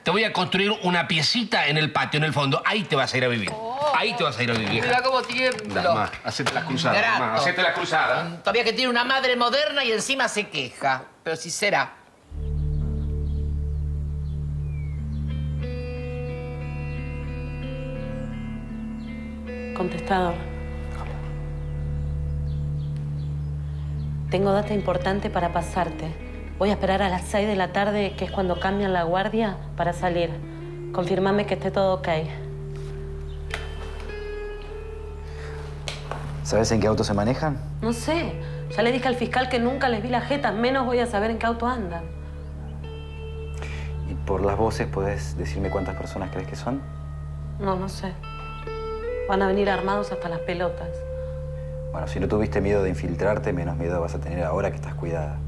te voy a construir una piecita en el patio, en el fondo. Ahí te vas a ir a vivir. Ahí te vas a ir a vivir. Mira cómo tiemblo. Mamá, hacete la cruzada, mamá, hacete la cruzada. Todavía que tiene una madre moderna y encima se queja. Pero si será. Contestador. Tengo data importante para pasarte. Voy a esperar a las 6 de la tarde, que es cuando cambian la guardia, para salir. Confirmame que esté todo ok. ¿Sabes en qué auto se manejan? No sé. Ya le dije al fiscal que nunca les vi la jeta, menos voy a saber en qué auto andan. ¿Y por las voces podés decirme cuántas personas crees que son? No sé. Van a venir armados hasta las pelotas. Bueno, si no tuviste miedo de infiltrarte, menos miedo vas a tener ahora que estás cuidada.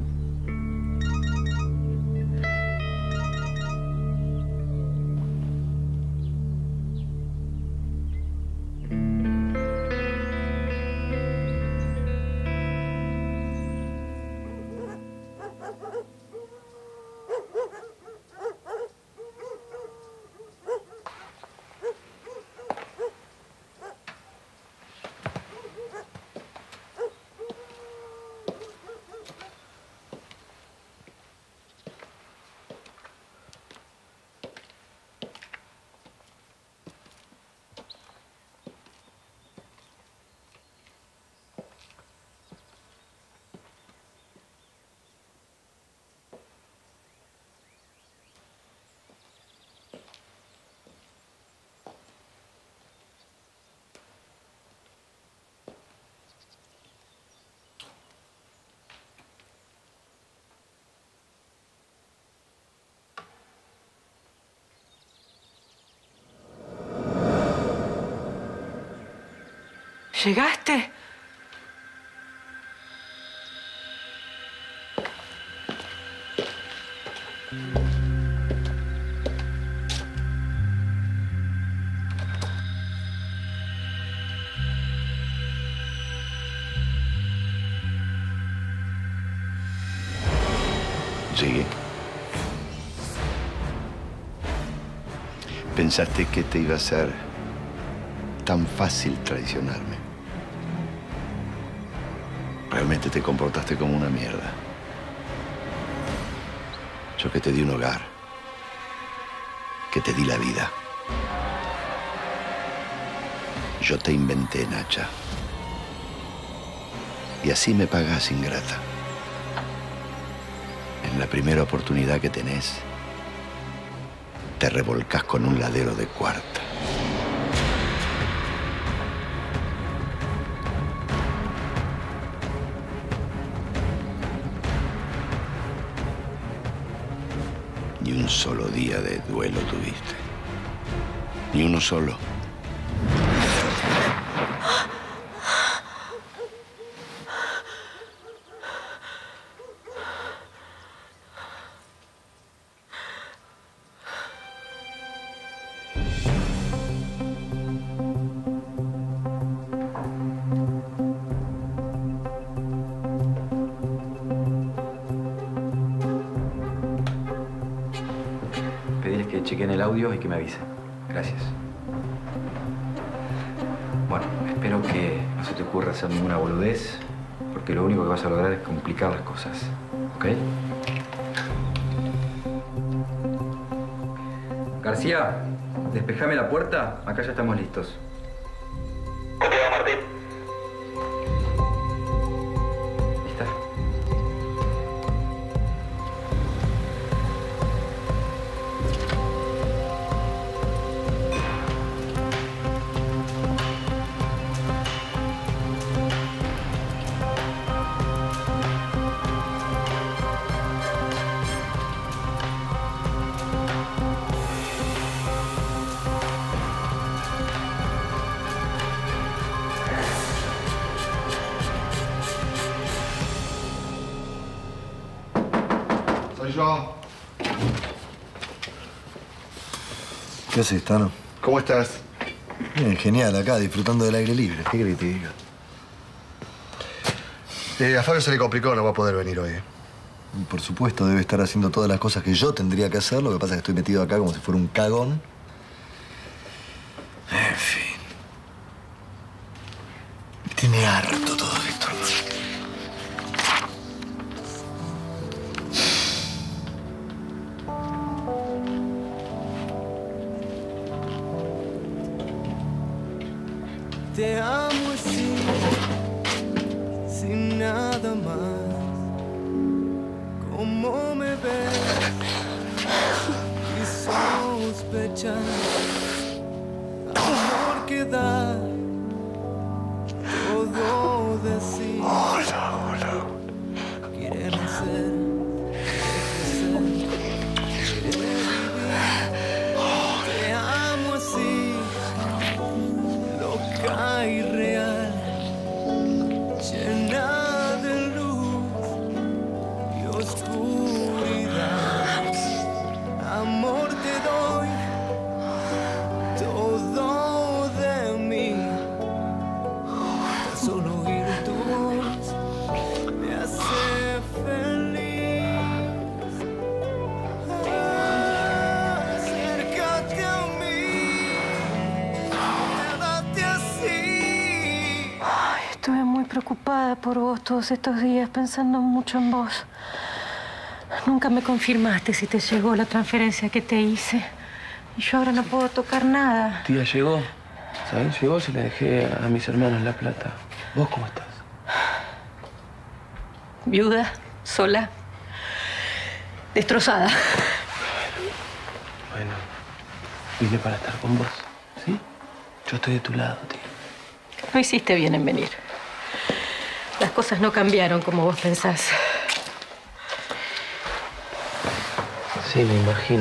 ¿Llegaste? Llegué. ¿Pensaste que te iba a ser tan fácil traicionarme? Realmente te comportaste como una mierda. Yo que te di un hogar, que te di la vida. Yo te inventé, Nacha. Y así me pagás, ingrata. En la primera oportunidad que tenés, te revolcás con un ladero de cuarta. Ni un solo día de duelo tuviste. Ni uno solo. Que chequen el audio y que me avisen. Gracias. Bueno, espero que no se te ocurra hacer ninguna boludez, porque lo único que vas a lograr es complicar las cosas. ¿Ok? García, despejame la puerta. Acá ya estamos listos. Contigo, Martín. ¿Lista? Soy yo. ¿Qué haces, Tano? ¿Cómo estás? Bien, genial, acá, disfrutando del aire libre. ¿Qué querés que te diga? A Fabio se le complicó, no va a poder venir hoy. Y por supuesto, debe estar haciendo todas las cosas que yo tendría que hacer. Lo que pasa es que estoy metido acá como si fuera un cagón. En fin. Me tiene harto todo esto, hermano. Te amo así, sin nada más. Como me ves y sospechar, amor que da, todo decir. Hola. Quererme ser, querer vivir. Te amo así, loca y real, llena de luz y oscuridad. Amor te doy, todo de mí. Tan solo oír tu voz me hace feliz. Acércate a mí, quédate así. Estuve muy preocupada por vos todos estos días, pensando mucho en vos. Nunca me confirmaste si te llegó la transferencia que te hice. Y yo ahora no puedo tocar nada. Tía, llegó. ¿Sabes? Llegó, se la dejé a mis hermanos La Plata. ¿Vos cómo estás? Viuda, sola, destrozada. Bueno, vine para estar con vos, ¿sí? Yo estoy de tu lado, tía. No hiciste bien en venir. Las cosas no cambiaron como vos pensás. Sí, me imagino.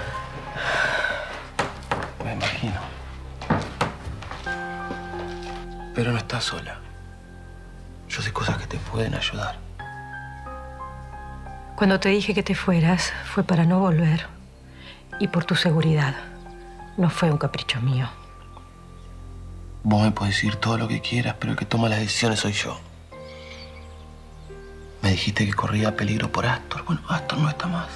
Me imagino. Pero no estás sola. Yo sé cosas que te pueden ayudar. Cuando te dije que te fueras, fue para no volver. Y por tu seguridad. No fue un capricho mío. Vos me podés decir todo lo que quieras, pero el que toma las decisiones soy yo. Me dijiste que corría peligro por Astor. Bueno, Astor no está más.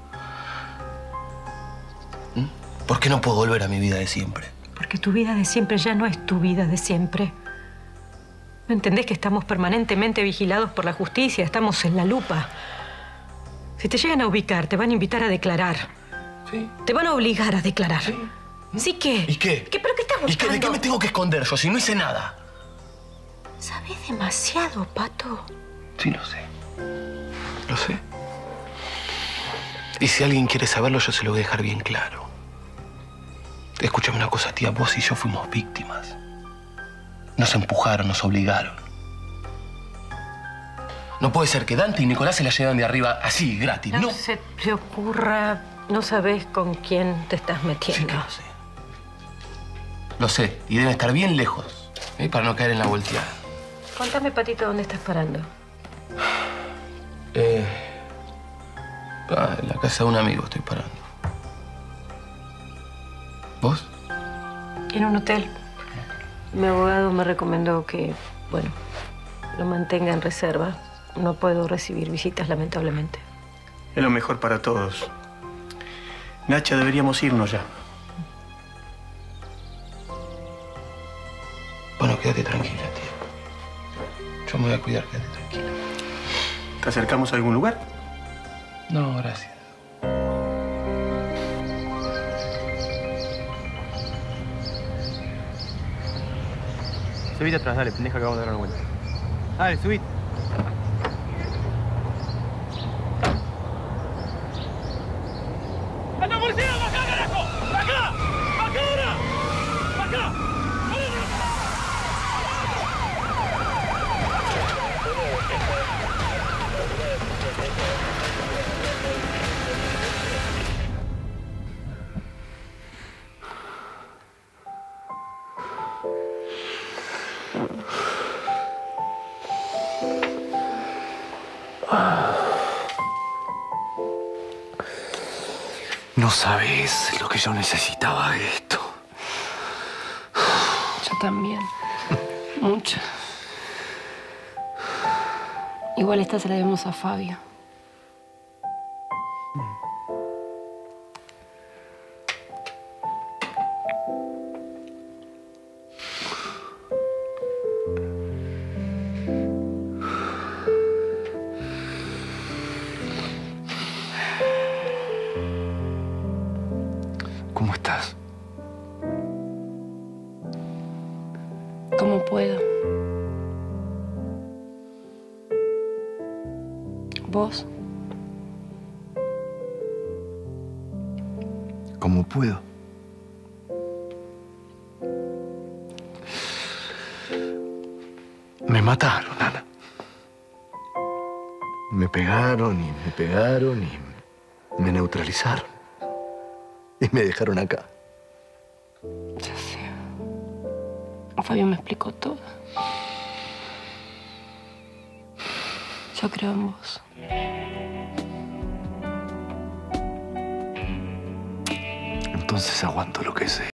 ¿Por qué no puedo volver a mi vida de siempre? Porque tu vida de siempre ya no es tu vida de siempre. ¿No entendés que estamos permanentemente vigilados por la justicia? Estamos en la lupa. Si te llegan a ubicar, te van a invitar a declarar. Sí. Te van a obligar a declarar. Sí. ¿Sí qué? ¿Y qué? ¿Pero qué estás buscando? ¿De qué me tengo que esconder yo si no hice nada? Sabés demasiado, Pato. Sí, lo sé. Lo sé. Y si alguien quiere saberlo, yo se lo voy a dejar bien claro. Escúchame una cosa, tía. Vos y yo fuimos víctimas. Nos empujaron, nos obligaron. No puede ser que Dante y Nicolás se la lleven de arriba así, gratis, ¿no? No se te ocurra. No sabés con quién te estás metiendo. Sí que lo sé. Lo sé. Y deben estar bien lejos, para no caer en la volteada. Contame, Patito, ¿dónde estás parando? En la casa de un amigo estoy parando. ¿Vos? En un hotel. Mi abogado me recomendó que, bueno, lo mantenga en reserva. No puedo recibir visitas, lamentablemente. Es lo mejor para todos. Nacha, deberíamos irnos ya. Bueno, quédate tranquila, tía. Yo me voy a cuidar, quédate tranquila. ¿Te acercamos a algún lugar? No, gracias. Subite atrás, dale, pendeja, que vamos a dar una vuelta. Dale, subite. ¡Anda, policía! ¡Bajá, carajo! ¡Bajá! ¡Bajá ahora! ¡Bajá! No sabes lo que yo necesitaba esto. Yo también. Mucho. Igual esta se la debemos a Fabio. ¿Cómo estás? ¿Cómo puedo? ¿Vos? ¿Cómo puedo? Me mataron, Ana. Me pegaron y me pegaron y me neutralizaron. Y me dejaron acá. Ya sé. Fabio me explicó todo. Yo creo en vos. Entonces aguanto lo que sea.